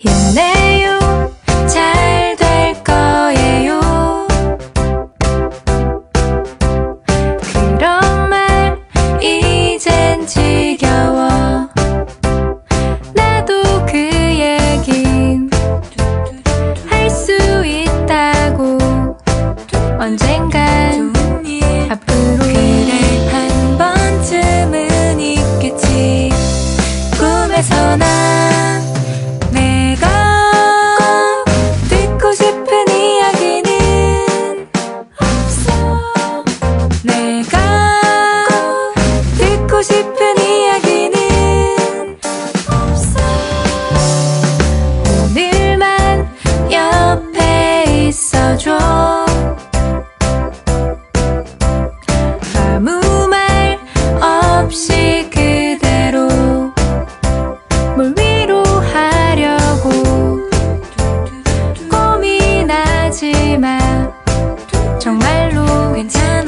힘내요, 잘 될 거예요. 그런 말 이젠 지겨워. 나도 그 얘긴 할 수 있다고. 언젠간 앞으로 그래 한 번쯤은 있겠지. 꿈에서나 내가 듣고 싶은 이야기는 없어. 내가 듣고 싶은 이야기는 없어. 오늘만 옆에 있어줘. 아무 말 없이 그대로 뭘 위로하려고 고민하지 마. 정말로 괜찮아.